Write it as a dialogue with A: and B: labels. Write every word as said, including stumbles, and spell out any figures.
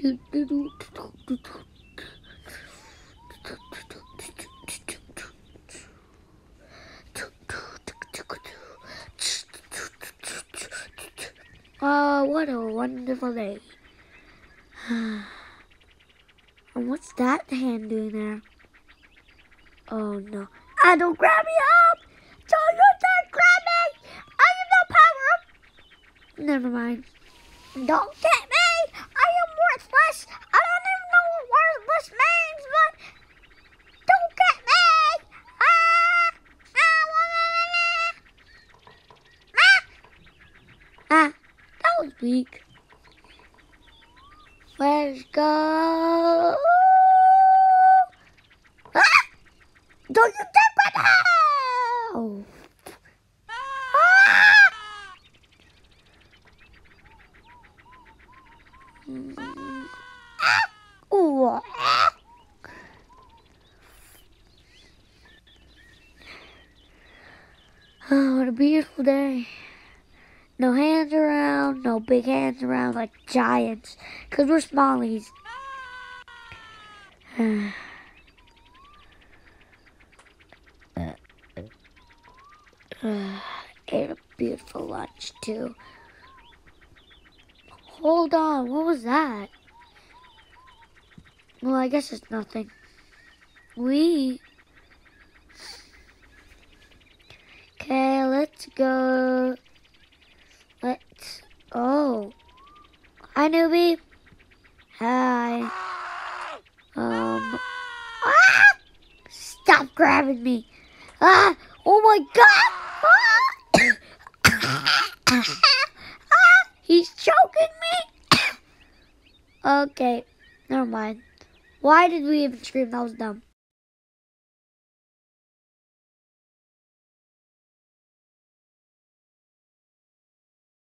A: Oh, what a wonderful day. And what's that hand doing there? Oh no. Ah, don't grab me up! Don't you dare grab me! I have no power! Never mind. Don't get me! I am worthless! I don't even know what worthless means, but don't get me! Ah! Ah! Ah! That was weak. Let's go! Ah! Don't you dare grab me! Ah! Ooh. Oh, what a beautiful day. No hands around, no big hands around like giants, because we're smallies. Ate a beautiful lunch, too. Hold on, what was that? Well, I guess it's nothing. We... Okay, let's go. Let's... Oh. Hi, newbie. Hi. Um... Ah! Stop grabbing me. Ah! Oh my god! Ah! He's choking me! Okay, never mind. Why did we even scream? That was dumb.